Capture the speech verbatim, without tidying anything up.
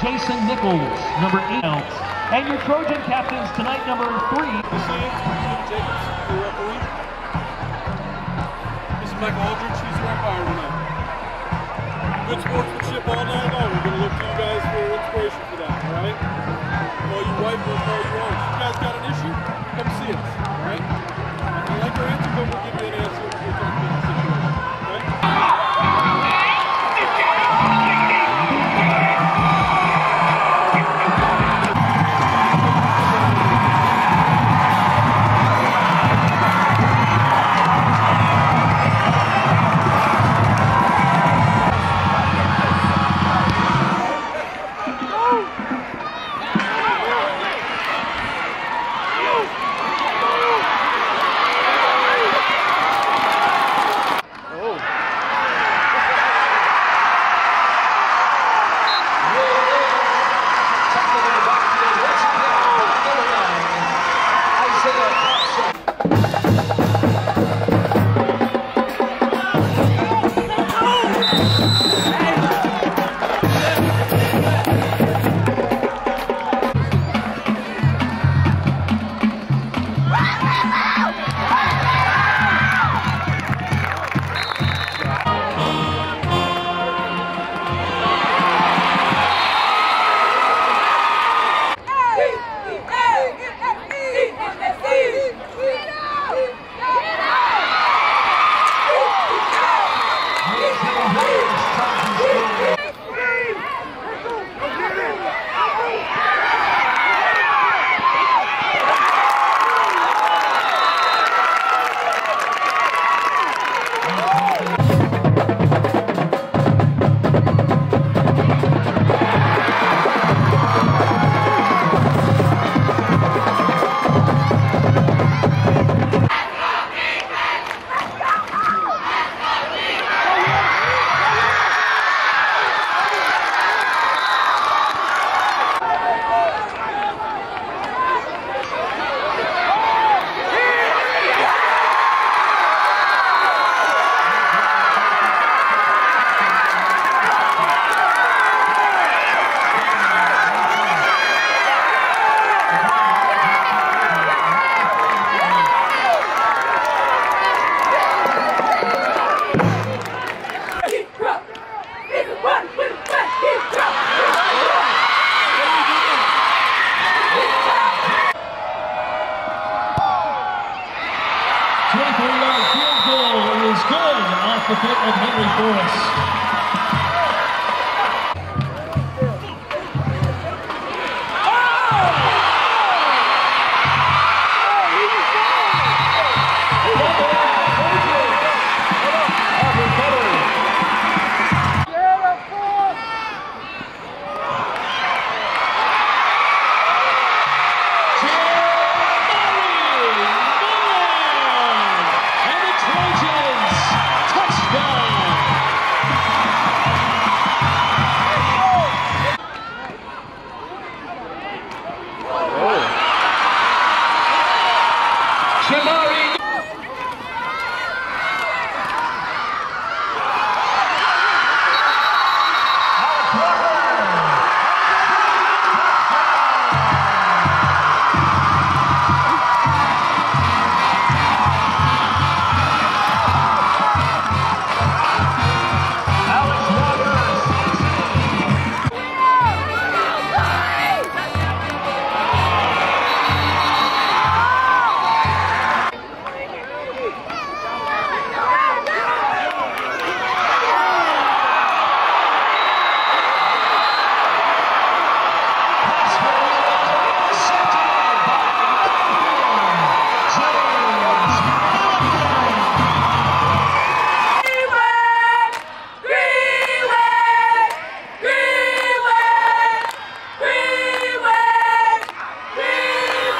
Jason Nichols, number eight. And your Trojan captains tonight, number three. Jacobs, the referee. This is Michael Aldridge, he's the umpire tonight. Good sportsmanship all night long. We're going to look to you guys for inspiration for that, all right? All you white boys, all you orange. If you guys got an issue, come see us, all right? If you like our answer, then we'll give you an answer. We'll talk about the situation, all right? twenty-four yard field goal is good off the foot of Henry Forrest.